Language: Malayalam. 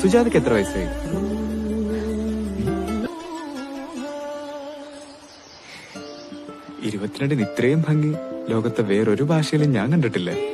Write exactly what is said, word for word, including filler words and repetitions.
സുജാതക്ക് എത്ര വയസ്സായി? ഇരുപത്തിരണ്ടിന് ഇത്രയും ഭംഗി ലോകത്തെ വേറൊരു ഭാഷയിലും ഞാൻ കണ്ടിട്ടില്ല.